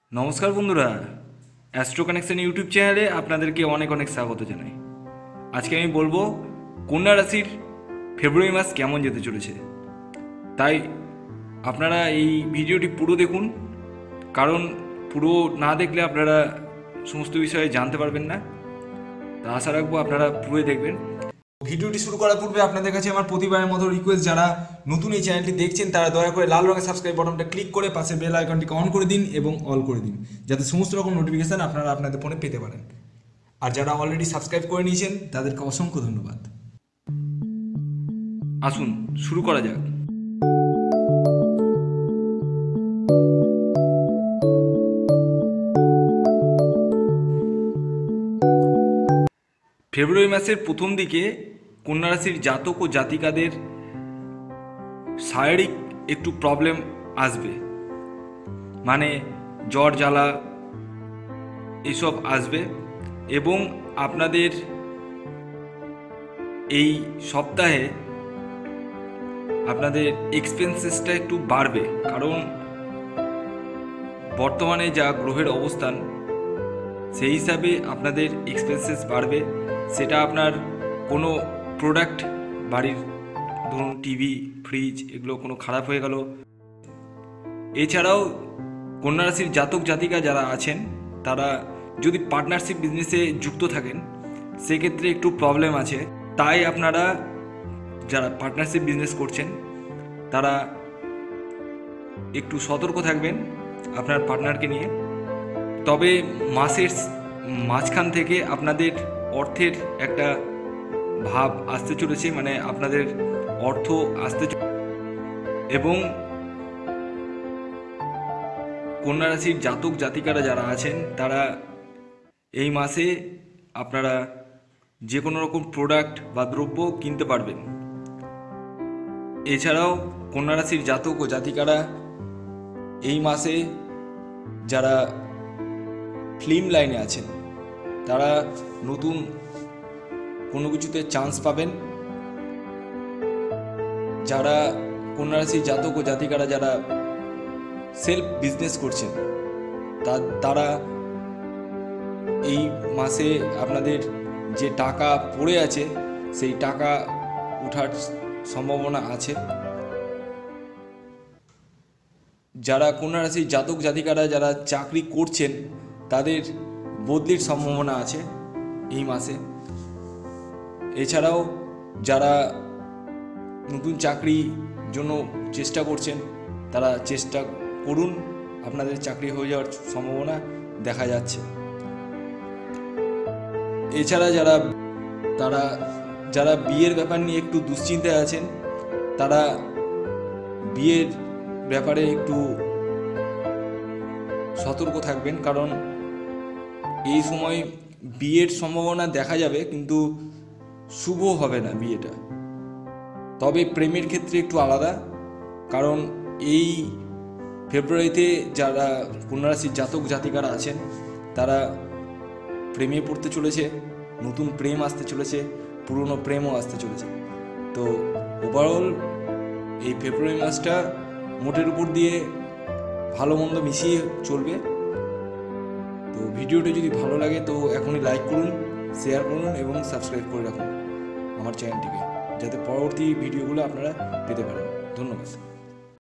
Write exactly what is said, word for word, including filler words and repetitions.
নমস্কার বন্ধুরা, astro connection YouTube চ্যানেলে আপনাদেরকে অনেক অনেক স্বাগত জানাই। আজকে আমি বলবো কন্যা রাশির ফেব্রুয়ারি মাস কেমন যেতে চলেছে। তাই আপনারা এই ভিডিওটি পুরো দেখুন, কারণ পুরো না দেখলে আপনারা সমস্ত বিষয়ে জানতে পারবেন না। তা আশা রাখবো আপনারা পুরোই দেখবেন। ভিডিওটি শুরু করার পূর্বে আপনাদের কাছে আমার প্রতিবারের মতো রিকোয়েস্ট, যারা নতুন এই চ্যানেলটি দেখছেন তারা দয়া করে লাল রঙের সাবস্ক্রাইব বাটনটা ক্লিক করে পাশে বেল আইকনটিকে অন করে দিন এবং অল করে দিন, যাতে সমস্ত রকম নোটিফিকেশান আপনারা আপনাদের ফোনে পেতে পারেন। আর যারা অলরেডি সাবস্ক্রাইব করে নিয়েছেন তাদেরকে অসংখ্য ধন্যবাদ। আসুন শুরু করা যাক। ফেব্রুয়ারি মাসের প্রথম দিকে কন্যা রাশির জাতক ও জাতিকাদের শারীরিক একটু প্রবলেম আসবে, মানে জ্বর জ্বালা এসব আসবে, এবং আপনাদের এই সপ্তাহে আপনাদের এক্সপেন্সেসটা একটু বাড়বে, কারণ বর্তমানে যা গ্রহের অবস্থান সেই হিসাবে আপনাদের এক্সপেন্সেস বাড়বে। সেটা আপনার কোনো প্রোডাক্ট, বাড়ির ধরুন টিভি, ফ্রিজ, এগুলো কোনো খারাপ হয়ে গেল। এছাড়াও কন্যা রাশির জাতক জাতিকা যারা আছেন তারা যদি পার্টনারশিপ বিজনেসে যুক্ত থাকেন সেক্ষেত্রে একটু প্রবলেম আছে। তাই আপনারা যারা পার্টনারশিপ বিজনেস করছেন তারা একটু সতর্ক থাকবেন আপনার পার্টনারকে নিয়ে। তবে মাসের মাঝখান থেকে আপনাদের অর্থের একটা ভাব আসতে চলেছে, মানে আপনাদের অর্থ আসতে, এবং কন্যা রাশির জাতক জাতিকারা যারা আছেন তারা এই মাসে আপনারা যে কোনো রকম প্রোডাক্ট বা দ্রব্য কিনতে পারবেন। এছাড়াও কন্যা রাশির জাতক ও জাতিকারা এই মাসে যারা ফিল্ম লাইনে আছেন তারা নতুন কোনো কিছুতে চান্স পাবেন। যারা কন্যা রাশির জাতক ও জাতিকারা যারা সেলফ বিজনেস করছেন তারা এই মাসে আপনাদের যে টাকা পড়ে আছে সেই টাকা ওঠার সম্ভাবনা আছে। যারা কন্যা রাশির জাতক জাতিকারা যারা চাকরি করছেন তাদের বদলির সম্ভাবনা আছে এই মাসে। এছাড়াও যারা নতুন চাকরির জন্য চেষ্টা করছেন তারা চেষ্টা করুন, আপনাদের চাকরি হয়ে যাওয়ার সম্ভাবনা দেখা যাচ্ছে। এছাড়া যারা তারা যারা বিয়ের ব্যাপার নিয়ে একটু দুশ্চিন্তায় আছেন তারা বিয়ের ব্যাপারে একটু সতর্ক থাকবেন, কারণ এই সময় বিয়ের সম্ভাবনা দেখা যাবে কিন্তু শুভ হবে না বিয়েটা। তবে প্রেমের ক্ষেত্রে একটু আলাদা, কারণ এই ফেব্রুয়ারিতে যারা কন্যা রাশির জাতক জাতিকারা আছেন তারা প্রেমে পড়তে চলেছে, নতুন প্রেম আসতে চলেছে, পুরনো প্রেমও আসতে চলেছে। তো ওভারঅল এই ফেব্রুয়ারি মাসটা মোটের উপর দিয়ে ভালো মন্দ মিশিয়ে চলবে। তো ভিডিওটি যদি ভালো লাগে তো এখনই লাইক করুন, শেয়ার করুন এবং সাবস্ক্রাইব করে রাখুন আমার চ্যানেলটিকে, যাতে পরবর্তী ভিডিওগুলো আপনারা পেতে পারেন। ধন্যবাদ।